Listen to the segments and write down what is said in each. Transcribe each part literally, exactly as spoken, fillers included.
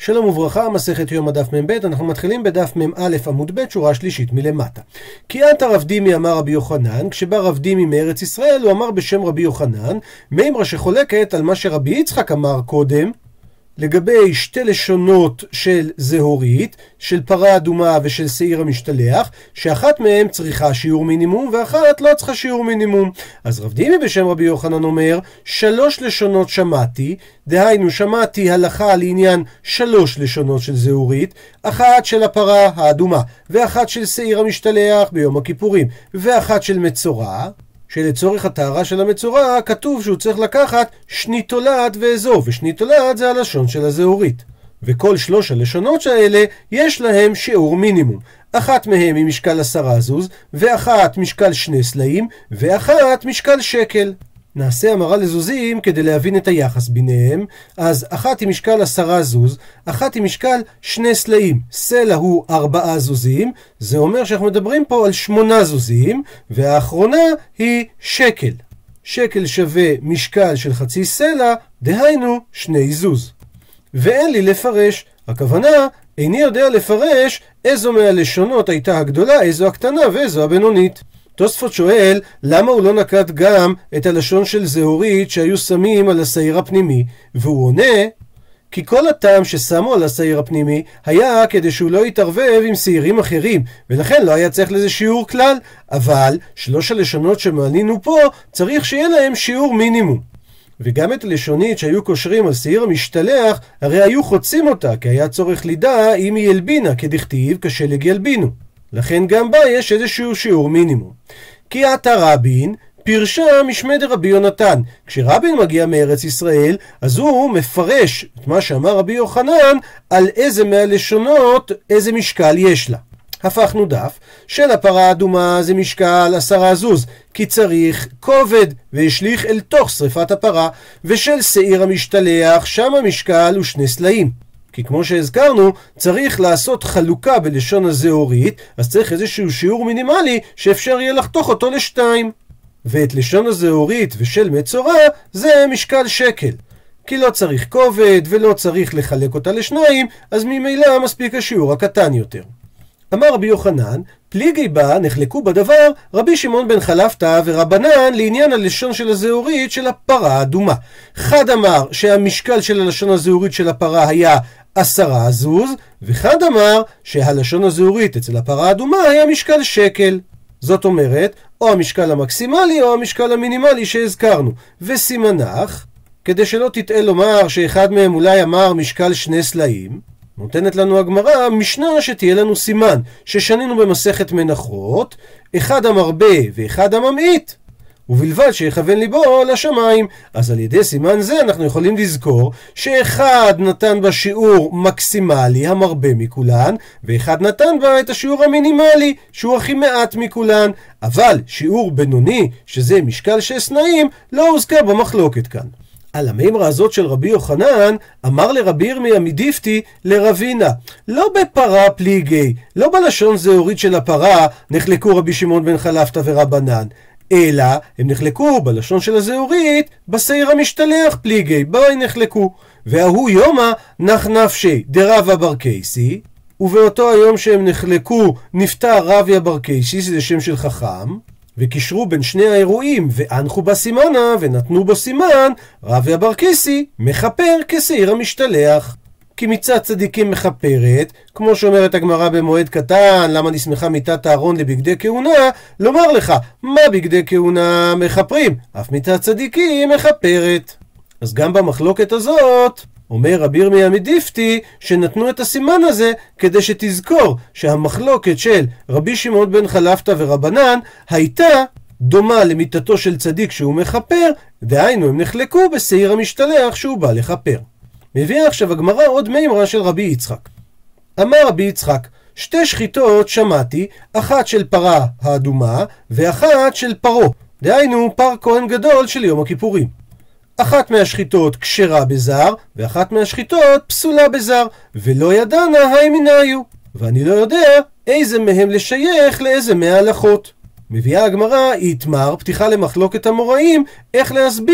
שלום וברכה, מסכת יום הדף מ"ב, אנחנו מתחילים בדף מ"א עמוד ב' שורה שלישית מלמטה. כי עתה רב דימי אמר רבי יוחנן, כשבא רב דימי מארץ ישראל הוא אמר בשם רבי יוחנן, מימרה שחולקת על מה שרבי יצחק אמר קודם, לגבי שתי לשונות של זהורית, של פרה אדומה ושל שעיר המשתלח, שאחת מהם צריכה שיעור מינימום ואחת לא צריכה שיעור מינימום. אז רב דימי בשם רבי יוחנן אומר, שלוש לשונות שמעתי, דהיינו שמעתי הלכה לעניין שלוש לשונות של זהורית, אחת של הפרה האדומה ואחת של שעיר המשתלח ביום הכיפורים ואחת של מצורע, שלצורך הטהרה של המצורע כתוב שהוא צריך לקחת שני תולעת ואזוב, ושני תולעת זה הלשון של הזהורית. וכל שלוש הלשונות האלה יש להם שיעור מינימום. אחת מהם היא משקל עשרה זוז, ואחת משקל שני סלעים, ואחת משקל שקל. נעשה המרה לזוזים כדי להבין את היחס ביניהם. אז אחת היא משקל עשרה זוז, אחת היא משקל שני סלעים. סלע הוא ארבעה זוזים, זה אומר שאנחנו מדברים פה על שמונה זוזים, והאחרונה היא שקל. שקל שווה משקל של חצי סלע, דהיינו שני זוז. ואין לי לפרש, הכוונה, איני יודע לפרש איזו מהלשונות הייתה הגדולה, איזו הקטנה ואיזו הבינונית. תוספות שואל, למה הוא לא נקט גם את הלשון של זהורית שהיו שמים על השעיר הפנימי? והוא עונה, כי כל הטעם ששמו על השעיר הפנימי היה כדי שהוא לא יתערבב עם שעירים אחרים, ולכן לא היה צריך לזה שיעור כלל, אבל שלוש הלשונות שמעלינו פה צריך שיהיה להם שיעור מינימום. וגם את הלשונית שהיו קושרים על שעיר המשתלח, הרי היו חוצים אותה, כי היה צורך לידע אם היא ילבינה, כדכתיב כשלג ילבינו. לכן גם בה יש איזשהו שיעור מינימום. כי עתה רבין פירשה משמי דרבי יונתן. כשרבין מגיע מארץ ישראל, אז הוא מפרש את מה שאמר רבי יוחנן על איזה מהלשונות, איזה משקל יש לה. הפכנו דף, של הפרה האדומה זה משקל עשרה זוז, כי צריך כובד והשליך אל תוך שריפת הפרה, ושל שעיר המשתלח שם המשקל הוא שני סלעים. כי כמו שהזכרנו, צריך לעשות חלוקה בלשון הזהורית, אז צריך איזשהו שיעור מינימלי שאפשר יהיה לחתוך אותו לשתיים. ואת לשון הזהורית ושל מצורע זה משקל שקל. כי לא צריך כובד ולא צריך לחלק אותה לשניים, אז ממילא מספיק השיעור הקטן יותר. אמר רבי יוחנן, פליגי בה נחלקו בדבר רבי שמעון בן חלפתא ורבנן לעניין הלשון של הזהורית של הפרה האדומה. אחד אמר שהמשקל של הלשון הזהורית של הפרה היה עשרה זוז, וחד אמר שהלשון הזהורית אצל הפרה האדומה היה משקל שקל. זאת אומרת, או המשקל המקסימלי או המשקל המינימלי שהזכרנו. וסימנך, כדי שלא תטעה לומר שאחד מהם אולי אמר משקל שני סלעים, נותנת לנו הגמרא משנה שתהיה לנו סימן, ששנינו במסכת מנחות, אחד המרבה ואחד הממעיט, ובלבד שיכוון ליבו לשמיים. אז על ידי סימן זה אנחנו יכולים לזכור שאחד נתן בה שיעור מקסימלי המרבה מכולן, ואחד נתן בה את השיעור המינימלי שהוא הכי מעט מכולן, אבל שיעור בינוני שזה משקל שסנאים לא הוזכר במחלוקת כאן. על המימרה הזאת של רבי יוחנן אמר לרבי ירמיה מדיפתי לרבינה, לא בפרה פליגי, לא בלשון זהורית של הפרה נחלקו רבי שמעון בן חלפתא ורבנן, אלא הם נחלקו בלשון של הזהורית בשעיר המשתלח פליגי, בואי נחלקו. והוא יומא נח נפשי דרבא בר קייסי, ובאותו היום שהם נחלקו נפטר רביה בר קייסי, זה שם של חכם, וקישרו בין שני האירועים ואנחו בסימנה ונתנו בו סימן, רביה בר קייסי מחפר כשעיר המשתלח. כי מצד צדיקים מחפרת, כמו שאומרת הגמרא במועד קטן, למה נסמכה מיטת הארון לבגדי כהונה, לומר לך, מה בגדי כהונה מחפרים? אף מצד צדיקים מחפרת. אז גם במחלוקת הזאת, אומר רבי ירמיה מדיפתי, שנתנו את הסימן הזה כדי שתזכור שהמחלוקת של רבי שמעון בן חלפתא ורבנן הייתה דומה למיטתו של צדיק שהוא מחפר, דהיינו הם נחלקו בשעיר המשתלח שהוא בא לחפר. מביאה עכשיו הגמרא עוד מימרה של רבי יצחק. אמר רבי יצחק, שתי שחיטות שמעתי, אחת של פרה האדומה ואחת של פרו, דהיינו פר כהן גדול של יום הכיפורים. אחת מהשחיטות כשרה בזר ואחת מהשחיטות פסולה בזר, ולא ידענה הימינאיו, ואני לא יודע איזה מהם לשייך לאיזה מההלכות. מביאה הגמרא איתמר, פתיחה למחלוקת המוראים, איך להסביר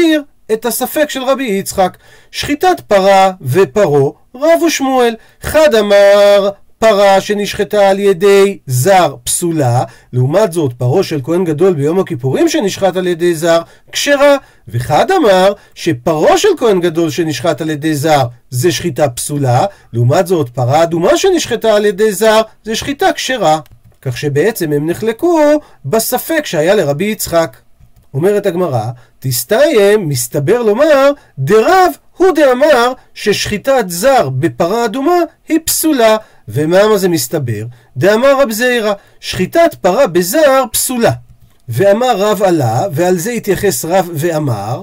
את הספק של רבי יצחק. שחיטת פרה ופרו רבו שמואל. חד אמר פרה שנשחטה על ידי זר פסולה, לעומת זאת פרו של כהן גדול ביום הכיפורים שנשחט על ידי זר כשרה, וחד אמר שפרו של כהן גדול שנשחט על ידי זר זה שחיטה פסולה, לעומת זאת פרה אדומה שנשחטה על ידי זר זה שחיטה כשרה. כך שבעצם הם נחלקו בספק שהיה לרבי יצחק. אומרת הגמרא, תסתיים, מסתבר לומר, דרב הוא דאמר ששחיטת זר בפרה אדומה היא פסולה. ומה זה מסתבר? דאמר רב זעירא, שחיטת פרה בזר פסולה. ואמר רב עלה, ועל זה התייחס רב ואמר,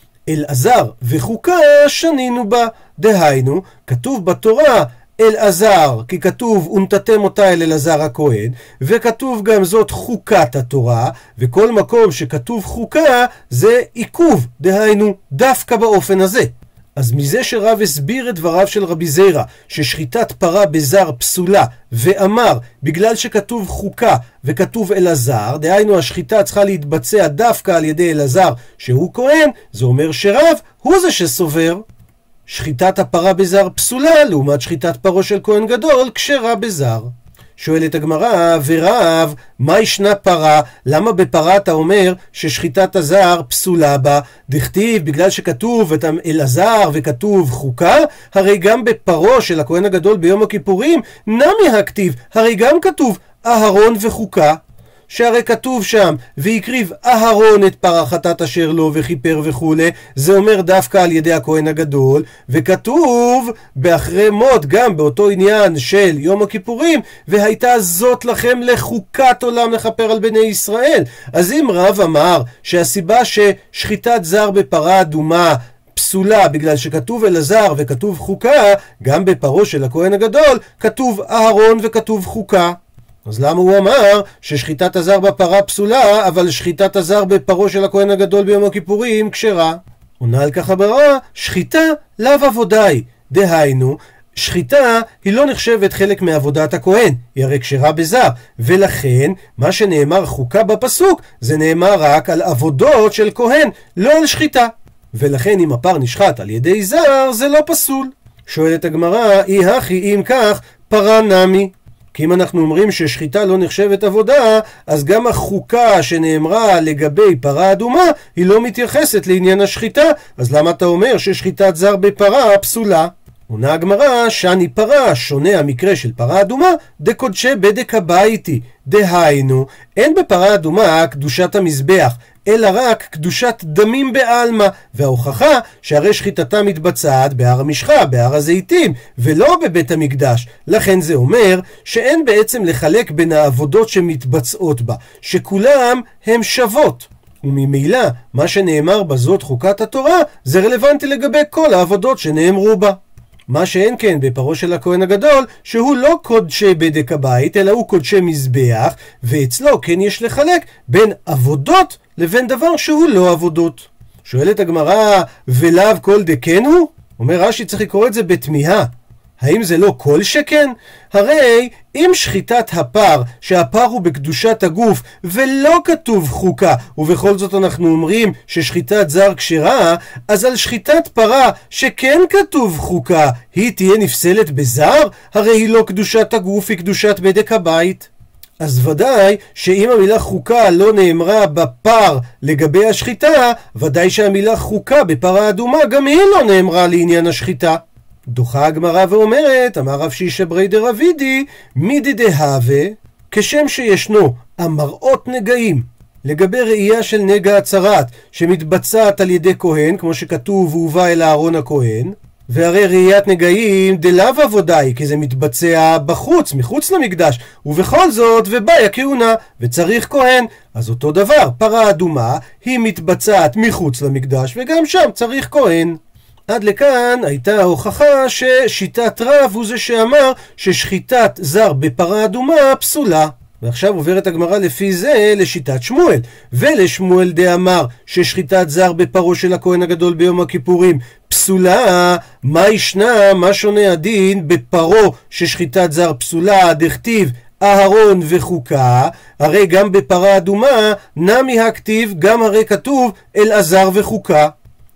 אלעזר וחוקה שנינו בה. דהיינו, כתוב בתורה אלעזר, כי כתוב ונתתם אותה אל אלעזר הכהן, וכתוב גם זאת חוקת התורה, וכל מקום שכתוב חוקה זה עיכוב, דהיינו דווקא באופן הזה. אז מזה שרב הסביר את דבריו של רבי זעירא ששחיטת פרה בזר פסולה, ואמר בגלל שכתוב חוקה וכתוב אלעזר, דהיינו השחיטה צריכה להתבצע דווקא על ידי אלעזר שהוא כהן, זה אומר שרב הוא זה שסובר שחיטת הפרה בזר פסולה, לעומת שחיטת פרו של כהן גדול כשרה בזר. שואלת הגמרא, ורב, מה ישנה פרה? למה בפרה אתה אומר ששחיטת הזר פסולה בה? דכתיב בגלל שכתוב את אלעזר וכתוב חוקה, הרי גם בפרו של הכהן הגדול ביום הכיפורים נמי הכתיב, הרי גם כתוב אהרון וחוקה, שהרי כתוב שם ויקריב אהרון את פרה חטאת אשר לו וכיפר וכו', זה אומר דווקא על ידי הכהן הגדול, וכתוב באחרי מות גם באותו עניין של יום הכיפורים, והייתה זאת לכם לחוקת עולם לכפר על בני ישראל. אז אם רב אמר שהסיבה ששחיטת זר בפרה אדומה פסולה בגלל שכתוב אלעזר וכתוב חוקה, גם בפרו של הכהן הגדול כתוב אהרון וכתוב חוקה. אז למה הוא אמר ששחיטת הזר בפרה פסולה, אבל שחיטת הזר בפרו של הכהן הגדול ביום הכיפורים כשרה? עונה על כך הבררה, שחיטה לאו עבודאי. דהיינו, שחיטה היא לא נחשבת חלק מעבודת הכהן, היא הרי כשרה בזר, ולכן מה שנאמר חוקה בפסוק זה נאמר רק על עבודות של כהן, לא על שחיטה. ולכן אם הפר נשחט על ידי זר זה לא פסול. שואלת הגמרא, אי הכי אם כך פרה נמי. כי אם אנחנו אומרים ששחיטה לא נחשבת עבודה, אז גם החוקה שנאמרה לגבי פרה אדומה היא לא מתייחסת לעניין השחיטה, אז למה אתה אומר ששחיטת זר בפרה פסולה? עונה הגמרא, שאני פרה, שונה המקרה של פרה אדומה, דקודשי בדק הביתי. דהיינו, אין בפרה אדומה קדושת המזבח, אלא רק קדושת דמים בעלמא, וההוכחה שהרי שחיטתה מתבצעת בהר המשחה, בהר הזיתים, ולא בבית המקדש. לכן זה אומר שאין בעצם לחלק בין העבודות שמתבצעות בה, שכולם הם שוות. וממילא מה שנאמר בזאת חוקת התורה זה רלוונטי לגבי כל העבודות שנאמרו בה. מה שאין כן בפרו של הכהן הגדול, שהוא לא קודשי בדק הבית, אלא הוא קודשי מזבח, ואצלו כן יש לחלק בין עבודות לבין דבר שהוא לא עבודות. שואלת הגמרא, ולאו כל דקן הוא? אומר רש"י, צריך לקרוא את זה בתמיהה. האם זה לא כל שכן? הרי אם שחיטת הפר, שהפר הוא בקדושת הגוף ולא כתוב חוקה, ובכל זאת אנחנו אומרים ששחיטת זר כשרה, אז על שחיטת פרה שכן כתוב חוקה, היא תהיה נפסלת בזר? הרי היא לא קדושת הגוף, היא קדושת בדק הבית. אז ודאי שאם המילה חוקה לא נאמרה בפר לגבי השחיטה, ודאי שהמילה חוקה בפרה אדומה גם היא לא נאמרה לעניין השחיטה. דוחה הגמרא ואומרת, אמר רב שישא ברי דרבידי, מידי דהווה, כשם שישנו המראות נגעים לגבי ראייה של נגע הצרת שמתבצעת על ידי כהן, כמו שכתוב והובא אל אהרון הכהן, והרי ראיית נגעים דלאו עבודאי, כי זה מתבצע בחוץ, מחוץ למקדש, ובכל זאת ובאי הכהונה וצריך כהן. אז אותו דבר, פרה אדומה היא מתבצעת מחוץ למקדש וגם שם צריך כהן. עד לכאן הייתה ההוכחה ששיטת רב הוא זה שאמר ששחיטת זר בפרה אדומה פסולה. ועכשיו עוברת הגמרא לפי זה לשיטת שמואל, ולשמואל דאמר ששחיטת זר בפרו של הכהן הגדול ביום הכיפורים פסולה. מה ישנה, מה שונה הדין בפרו ששחיטת זר פסולה? דכתיב אהרון וחוקה, הרי גם בפרה אדומה נמי הכתיב, גם הרי כתוב אלעזר וחוקה.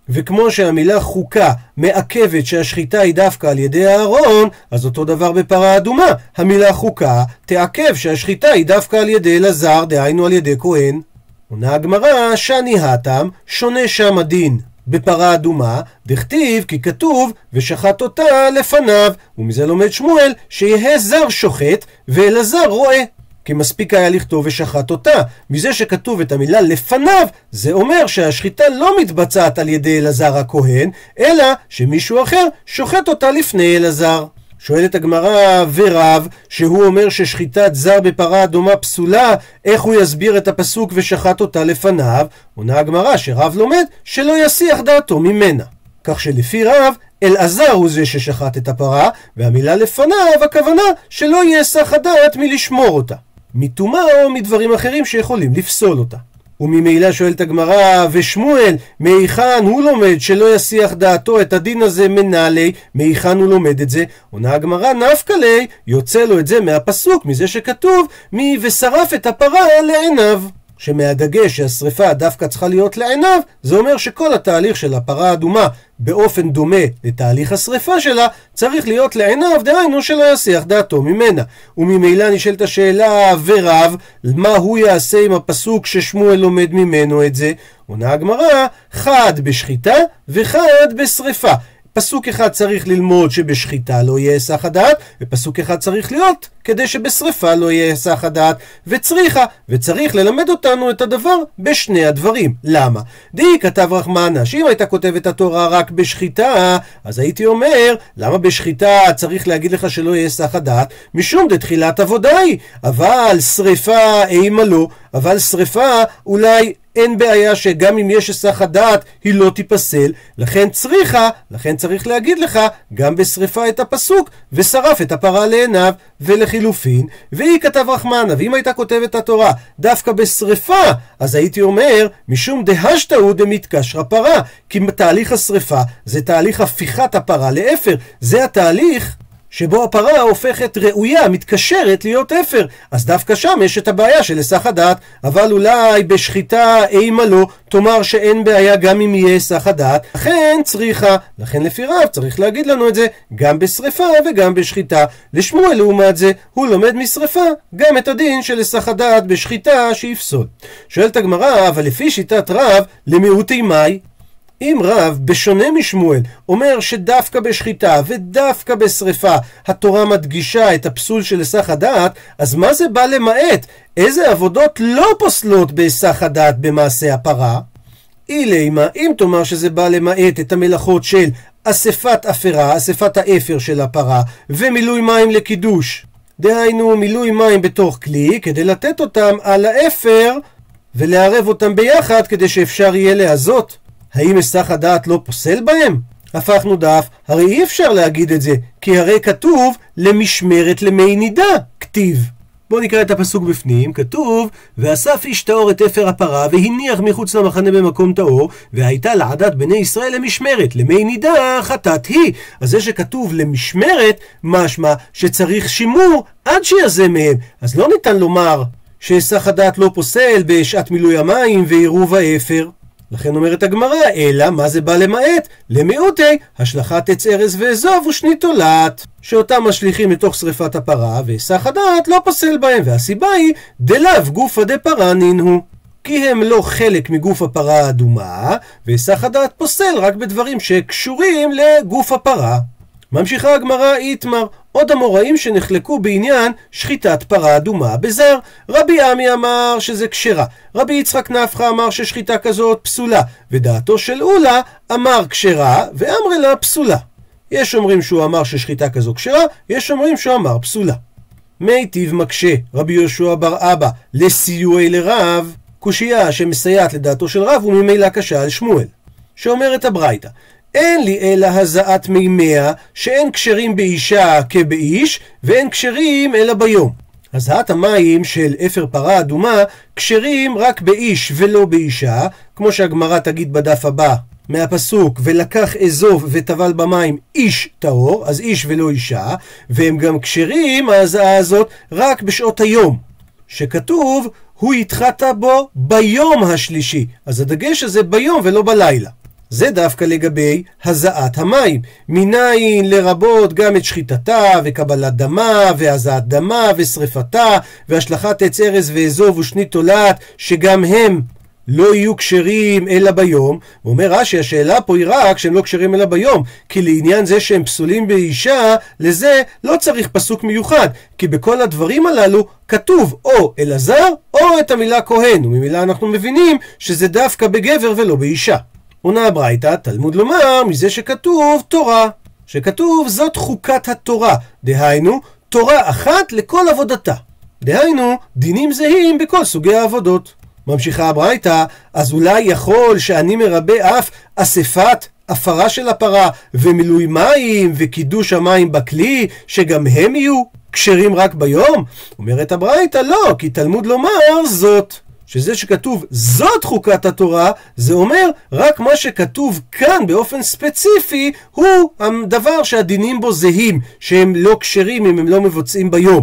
וכמו שהמילה חוקה מעכבת שהשחיטה היא דווקא על ידי הארון, אז אותו דבר בפרה אדומה. המילה חוקה תעכב שהשחיטה היא דווקא על ידי אלעזר, דהיינו על ידי כהן. עונה הגמרא, שני הטעם, שונה שם הדין. בפרה אדומה דכתיב כי כתוב ושחט אותה לפניו, ומזה לומד שמואל שיהיה זר שוחט ואלעזר רואה. כי מספיק היה לכתוב ושחט אותה. מזה שכתוב את המילה לפניו, זה אומר שהשחיטה לא מתבצעת על ידי אלעזר הכהן, אלא שמישהו אחר שוחט אותה לפני אלעזר. שואלת הגמרא, ורב שהוא אומר ששחיטת זר בפרה אדומה פסולה, איך הוא יסביר את הפסוק ושחט אותה לפניו? עונה הגמרא שרב לומד שלא יסיח דעתו ממנה. כך שלפי רב, אלעזר הוא זה ששחט את הפרה, והמילה לפניו הכוונה שלא יסח הדעת מלשמור אותה, מטומאה או מדברים אחרים שיכולים לפסול אותה. וממילא שואלת הגמרא, ושמואל מהיכן הוא לומד שלא יסיח דעתו את הדין הזה מנהלי? מהיכן הוא לומד את זה? עונה הגמרא, נפקא ליה, יוצא לו את זה מהפסוק, מזה שכתוב מי ושרף את הפרה לעיניו. שמהדגש שהשריפה דווקא צריכה להיות לעיניו, זה אומר שכל התהליך של הפרה האדומה באופן דומה לתהליך השריפה שלה צריך להיות לעיניו, דהיינו שלא יסיח דעתו ממנה. וממילא נשאלת השאלה, ורב מה הוא יעשה עם הפסוק ששמואל לומד ממנו את זה? עונה הגמרא, חד בשחיטה וחד בשריפה. פסוק אחד צריך ללמוד שבשחיטה לא יהיה היסח הדעת, ופסוק אחד צריך להיות כדי שבשריפה לא יהיה היסח הדעת, וצריכה, וצריך ללמד אותנו את הדבר בשני הדברים. למה? די כתב רחמנה, שאם הייתה כותבת התורה רק בשחיטה, אז הייתי אומר, למה בשחיטה צריך להגיד לך שלא יהיה היסח הדעת? משום דתחילת עבודה היא, אבל שריפה אימה לא, אבל שריפה אולי אין בעיה שגם אם יש היסח הדעת היא לא תיפסל, לכן צריכה, לכן צריך להגיד לך גם בשריפה את הפסוק ושרף את הפרה לעיניו. ולחילופין, והיא כתב רחמנה, ואם הייתה כותבת התורה דווקא בשריפה, אז הייתי אומר משום דהשתהו דמתקשרה פרה, כי תהליך השריפה זה תהליך הפיכת הפרה לאפר, זה התהליך שבו הפרה הופכת ראויה, מתקשרת להיות אפר, אז דווקא שם יש את הבעיה של היסח הדעת. אבל אולי בשחיטה אימה לא, תאמר שאין בעיה גם אם יהיה היסח הדעת, לכן צריכה, לכן לפי רב צריך להגיד לנו את זה גם בשריפה וגם בשחיטה. לשמואל לעומת זה, הוא לומד משריפה גם את הדין של היסח הדעת בשחיטה שיפסול. שואלת הגמרא, אבל לפי שיטת רב למיעוטי מאי? אם רב, בשונה משמואל, אומר שדווקא בשחיטה ודווקא בשריפה התורה מדגישה את הפסול של היסח הדעת, אז מה זה בא למעט? איזה עבודות לא פוסלות בהיסח הדעת במעשה הפרה? אילימה, אם תאמר שזה בא למעט את המלאכות של אספת אפרה, אספת האפר של הפרה, ומילוי מים לקידוש, דהיינו מילוי מים בתוך כלי כדי לתת אותם על האפר ולערב אותם ביחד כדי שאפשר יהיה להזות, האם היסח הדעת לא פוסל בהם? הפכנו דף, הרי אי אפשר להגיד את זה, כי הרי כתוב למשמרת למי נידה, כתיב. בואו נקרא את הפסוק בפנים, כתוב ואסף איש טהור את אפר הפרה והניח מחוץ למחנה במקום טהור, והייתה לעדת בני ישראל למשמרת, למי נידה חטאת היא. אז זה שכתוב למשמרת משמע שצריך שימור עד שיזם מהם, אז לא ניתן לומר שהיסח הדעת לא פוסל בשעת מילוי המים ועירוב האפר. לכן אומרת הגמרא, אלא מה זה בא למעט? למיעוטי, השלכת עץ ארז ואזוב ושני תולעת, שאותם משליכים מתוך שריפת הפרה, והיסח הדעת לא פוסל בהם, והסיבה היא דלאו גופא דפרה נינו, כי הם לא חלק מגוף הפרה האדומה, והיסח הדעת פוסל רק בדברים שקשורים לגוף הפרה. ממשיכה הגמרא, איתמר, עוד המוראים שנחלקו בעניין שחיטת פרה אדומה בזר. רבי עמי אמר שזה כשרה, רבי יצחק נפחא אמר ששחיטה כזאת פסולה, ודעתו של אולה אמר כשרה ואמר לה פסולה. יש אומרים שהוא אמר ששחיטה כזו כשרה, יש אומרים שהוא אמר פסולה. מיטיב מקשה רבי יהושע בר אבא לסיועי לרב, קושייה שמסייעת לדעתו של רב וממילא קשה על שמואל, שאומרת הברייתא, אין לי אלא הזעת מימיה, שאין כשרים באישה כבאיש, ואין כשרים אלא ביום. הזעת המים של אפר פרה אדומה כשרים רק באיש ולא באישה, כמו שהגמרא תגיד בדף הבא מהפסוק ולקח אזוב וטבל במים איש טהור, אז איש ולא אישה, והם גם כשרים ההזעה הזאת רק בשעות היום, שכתוב הוא יתחת בו ביום השלישי, אז הדגש הזה ביום ולא בלילה. זה דווקא לגבי הזעת המים. מניין לרבות גם את שחיטתה וקבלת דמה והזעת דמה ושריפתה והשלכת עץ ארז ואזוב ושנית תולעת, שגם הם לא יהיו כשרים אלא ביום. הוא אומר רש"י, השאלה פה היא רק שהם לא כשרים אלא ביום, כי לעניין זה שהם פסולים באישה, לזה לא צריך פסוק מיוחד, כי בכל הדברים הללו כתוב או אלעזר או את המילה כהן, וממילה אנחנו מבינים שזה דווקא בגבר ולא באישה. עונה הברייתא, תלמוד לומר מזה שכתוב תורה, שכתוב זאת חוקת התורה, דהיינו תורה אחת לכל עבודתה, דהיינו דינים זהים בכל סוגי העבודות. ממשיכה הברייתא, אז אולי יכול שאני מרבה אף אספת הפרה של הפרה ומילוי מים וקידוש המים בכלי, שגם הם יהיו כשרים רק ביום? אומרת הברייתא, לא, כי תלמוד לומר זאת, שזה שכתוב זאת חוקת התורה, זה אומר רק מה שכתוב כאן באופן ספציפי הוא הדבר שהדינים בו זהים, שהם לא כשרים אם הם לא מבוצעים ביום,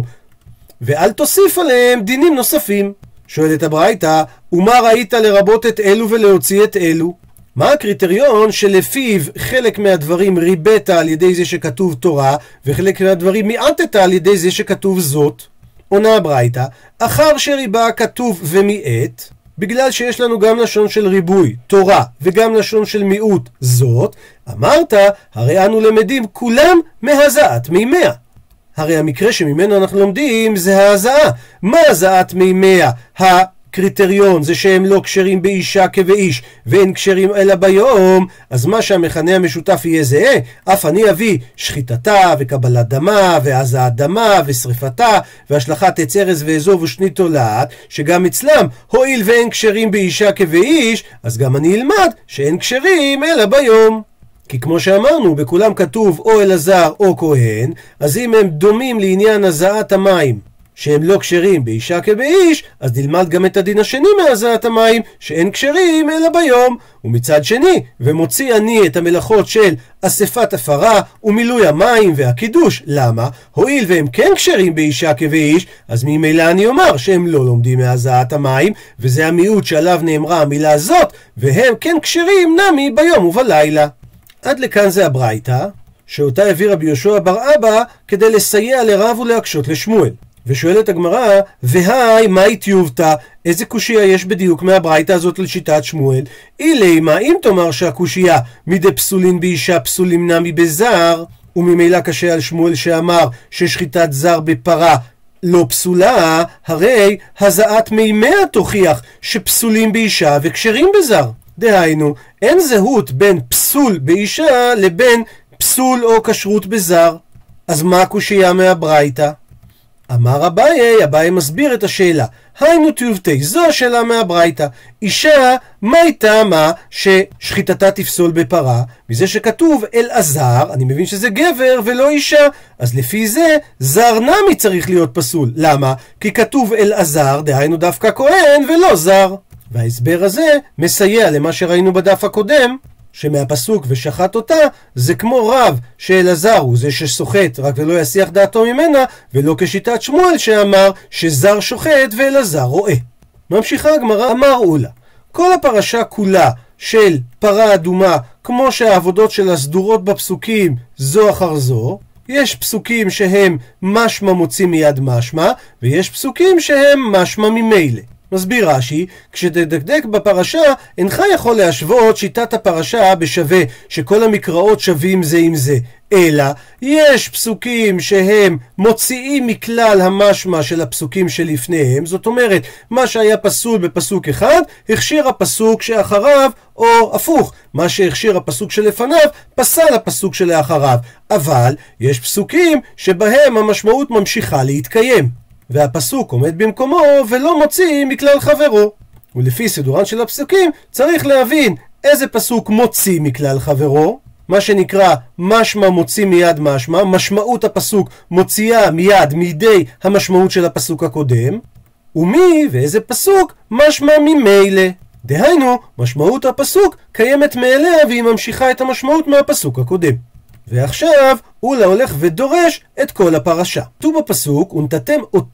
ואל תוסיף עליהם דינים נוספים. שואלת הברייתא, ומה ראית לרבות את אלו ולהוציא את אלו? מה הקריטריון שלפיו חלק מהדברים ריבית על ידי זה שכתוב תורה, וחלק מהדברים מיעטת על ידי זה שכתוב זאת? עונה הברייתא, אחר שריבה כתוב ומיעט, בגלל שיש לנו גם לשון של ריבוי, תורה, וגם לשון של מיעוט, זאת, אמרת, הרי אנו למדים כולם מהזעת מימיה. הרי המקרה שממנו אנחנו לומדים זה ההזעה. מה הזעת מימיה? הקריטריון זה שהם לא כשרים באישה כבאיש ואין כשרים אלא ביום, אז מה שהמכנה המשותף יהיה זהה. אף אני אביא שחיטתה וקבלת דמה והזעת דמה ושריפתה והשלכת עץ ארז ואזוב ושנית תולעת, שגם אצלם הואיל ואין כשרים באישה כבאיש, אז גם אני אלמד שאין כשרים אלא ביום. כי כמו שאמרנו, בכולם כתוב או אלעזר או כהן, אז אם הם דומים לעניין הזעת המים, שהם לא כשרים באישה כבאיש, אז נלמד גם את הדין השני מהזעת המים, שאין כשרים אלא ביום. ומצד שני, ומוציא אני את המלאכות של אספת הפרה ומילוי המים והקידוש. למה? הואיל והם כן כשרים באישה כבאיש, אז ממילא אני אומר שהם לא לומדים מהזעת המים, וזה המיעוט שעליו נאמרה המילה הזאת, והם כן כשרים נמי ביום ובלילה. עד לכאן זה הברייתא, שאותה הביא רבי יהושע בר אבא כדי לסייע לרב ולהקשות לשמואל. ושואלת הגמרא, והי מהי טיובתא? איזה קושיה יש בדיוק מהברייתא הזאת לשיטת שמואל? אילי מה אם תאמר שהקושיה מדי פסולין באישה פסולים נמי בזר, וממילא קשה על שמואל שאמר ששחיטת זר בפרה לא פסולה, הרי הזעת מימיה תוכיח שפסולים באישה וכשרים בזר. דהיינו, אין זהות בין פסול באישה לבין פסול או כשרות בזר. אז מה הקושיה מהברייתא? אמר אביי, אביי מסביר את השאלה. היינו טיובתי, זו השאלה מהברייתא. אישה, מה הייתה מה ששחיטתה תפסול בפרה? מזה שכתוב אלעזר, אני מבין שזה גבר ולא אישה, אז לפי זה זר נמי צריך להיות פסול. למה? כי כתוב אלעזר, דהיינו דווקא כהן ולא זר. וההסבר הזה מסייע למה שראינו בדף הקודם, שמהפסוק ושחט אותה זה כמו רב שאלעזר הוא זה ששוחט רק ולא יסיח דעתו ממנה, ולא כשיטת שמואל שאמר שזר שוחט ואלעזר רואה. ממשיכה הגמרא, אמר אולה, כל הפרשה כולה של פרה אדומה, כמו שהעבודות שלה סדורות בפסוקים זו אחר זו, יש פסוקים שהם משמע מוציא מיד משמע, ויש פסוקים שהם משמע ממילא. מסביר רש"י, כשתדקדק בפרשה אינך יכול להשוות שיטת הפרשה בשווה שכל המקראות שווים זה עם זה, אלא יש פסוקים שהם מוציאים מכלל המשמע של הפסוקים שלפניהם, זאת אומרת מה שהיה פסול בפסוק אחד הכשיר הפסוק שאחריו, או הפוך, מה שהכשיר הפסוק שלפניו פסל הפסוק שלאחריו. אבל יש פסוקים שבהם המשמעות ממשיכה להתקיים והפסוק עומד במקומו ולא מוציא מכלל חברו. ולפי סדורן של הפסוקים צריך להבין איזה פסוק מוציא מכלל חברו, מה שנקרא משמע מוציא מיד משמע, משמעות הפסוק מוציאה מיד מידי המשמעות של הפסוק הקודם, ומי ואיזה פסוק משמע ממילא, דהיינו משמעות הפסוק קיימת מאליה והיא ממשיכה את המשמעות מהפסוק הקודם. ועכשיו אולה הולך ודורש את כל הפרשה. כתוב בפסוק ונתתם אותה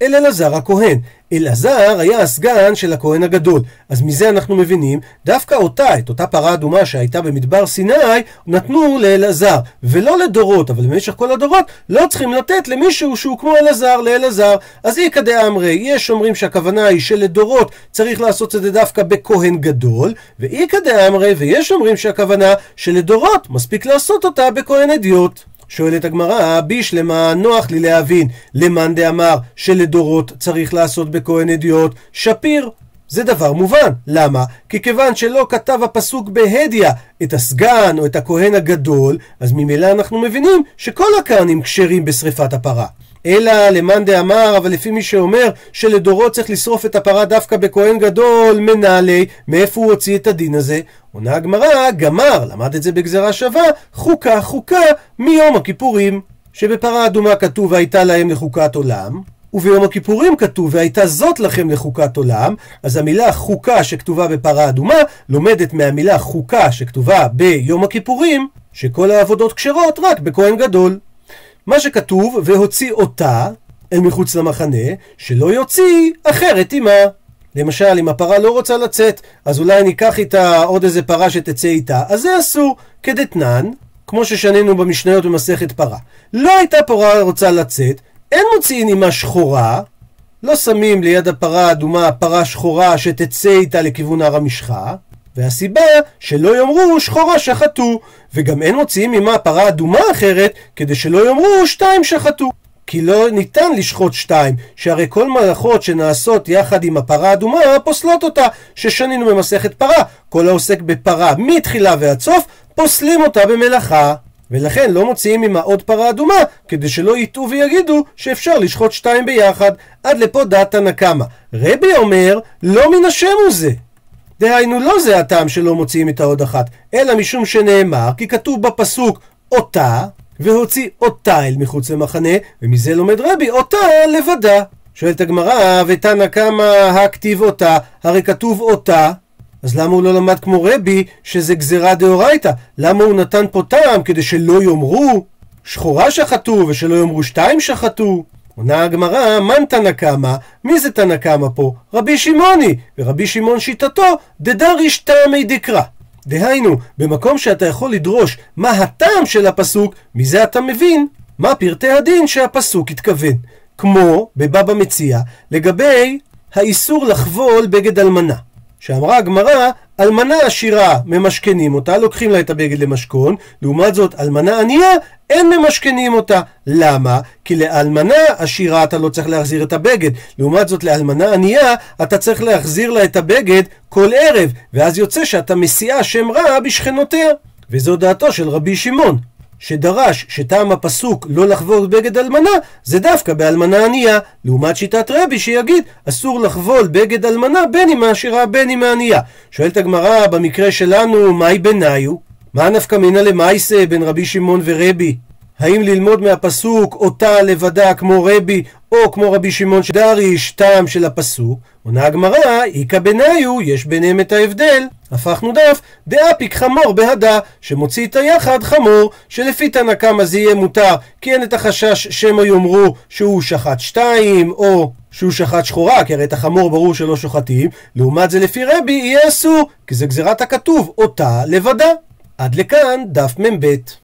אל אלעזר הכהן. אלעזר היה הסגן של הכהן הגדול. אז מזה אנחנו מבינים, דווקא אותה, את אותה פרה אדומה שהייתה במדבר סיני, נתנו לאלעזר, ולא לדורות, אבל במשך כל הדורות לא צריכים לתת למישהו שהוא כמו אלעזר, לאלעזר. אז אי כדי אמרי, יש אומרים שהכוונה היא שלדורות צריך לעשות את זה דווקא בכהן גדול, ואי כדי אמרי, ויש אומרים שהכוונה שלדורות מספיק לעשות אותה בכהן אדיוט. שואלת הגמרא, בישלמה נוח לי להבין, למאן דאמר שלדורות צריך לעשות בכהן אדיוט שפיר. זה דבר מובן. למה? כי כיוון שלא כתב הפסוק בהדיא את הסגן או את הכהן הגדול, אז ממילא אנחנו מבינים שכל הכהנים כשרים בשריפת הפרה. אלא למאן דאמר, אבל לפי מי שאומר שלדורות צריך לשרוף את הפרה דווקא בכהן גדול, מנהלי, מאיפה הוא הוציא את הדין הזה? עונה הגמרא, גמר, למד את זה בגזרה שווה, חוקה חוקה מיום הכיפורים, שבפרה אדומה כתוב והייתה להם לחוקת עולם, וביום הכיפורים כתוב והייתה זאת לכם לחוקת עולם. אז המילה חוקה שכתובה בפרה אדומה לומדת מהמילה חוקה שכתובה ביום הכיפורים, שכל העבודות כשרות רק בכהן גדול. מה שכתוב והוציא אותה אל מחוץ למחנה, שלא יוציא אחרת עמה. למשל, אם הפרה לא רוצה לצאת, אז אולי ניקח איתה עוד איזה פרה שתצא איתה, אז זה אסור. כדתנן, כמו ששנינו במשניות במסכת פרה, לא הייתה פרה רוצה לצאת, אין מוציאים עמה שחורה, לא שמים ליד הפרה האדומה פרה שחורה שתצא איתה לכיוון הר המשחה, והסיבה שלא יאמרו שחורה שחטו, וגם אין מוציאים עמה פרה אדומה אחרת כדי שלא יאמרו שתיים שחטו, כי לא ניתן לשחוט שתיים, שהרי כל מלאכות שנעשות יחד עם הפרה האדומה פוסלות אותה, ששנינו במסכת פרה, כל העוסק בפרה מתחילה ועד סוף פוסלים אותה במלאכה, ולכן לא מוציאים עמה עוד פרה אדומה כדי שלא יטעו ויגידו שאפשר לשחוט שתיים ביחד. עד לפה דעת תנא קמא. רבי אומר לא מן השם הוא זה, דהיינו לא זה הטעם שלא מוציאים את העוד אחת, אלא משום שנאמר, כי כתוב בפסוק אותה, והוציא אותה אל מחוץ למחנה, ומזה לומד רבי אותה לבדה. שואלת הגמרא, ותנא קמא הכתיב אותה, הרי כתוב אותה, אז למה הוא לא למד כמו רבי שזה גזירה דאורייתא? למה הוא נתן פה טעם כדי שלא יאמרו שחורה שחטו ושלא יאמרו שתיים שחטו? עונה הגמרא, מן תנא קמא? מי זה תנא קמא פה? רבי שמעוני, ורבי שמעון שיטתו דדריש טעמי דקרא. דהיינו, במקום שאתה יכול לדרוש מה הטעם של הפסוק, מזה אתה מבין מה פרטי הדין שהפסוק התכוון. כמו בבבא מציעא לגבי האיסור לחבול בגד אלמנה, שאמרה הגמרא, אלמנה עשירה ממשכנים אותה, לוקחים לה את הבגד למשכון, לעומת זאת אלמנה ענייה אין ממשכנים אותה. למה? כי לאלמנה עשירה אתה לא צריך להחזיר את הבגד, לעומת זאת לאלמנה ענייה אתה צריך להחזיר לה את הבגד כל ערב, ואז יוצא שאתה מסיעה שם רע בשכנותיה. וזו דעתו של רבי שמעון, שדרש שטעם הפסוק לא לחבול בגד אלמנה זה דווקא באלמנה ענייה, לעומת שיטת רבי שיגיד אסור לחבול בגד אלמנה בין אם העשירה בין אם הענייה. שואלת הגמרא, במקרה שלנו מהי ביניו? מה נפקא מינה למעשה בין רבי שמעון ורבי? האם ללמוד מהפסוק אותה לבדה כמו רבי, או כמו רבי שמעון שדריש טעם של הפסוק? עונה הגמרא, איכא ביניו, יש ביניהם את ההבדל. הפכנו דף, דאפיק חמור בהדה, שמוציא את היחד חמור, שלפי תנא קמא זה יהיה מותר, כי אין את החשש שמא יאמרו שהוא שחט שתיים, או שהוא שחט שחורה, כי הרי את החמור ברור שלא שוחטים. לעומת זה לפי רבי יהיה אסור, כי זה גזירת הכתוב אותה לבדה. עד לכאן דף מ"ב.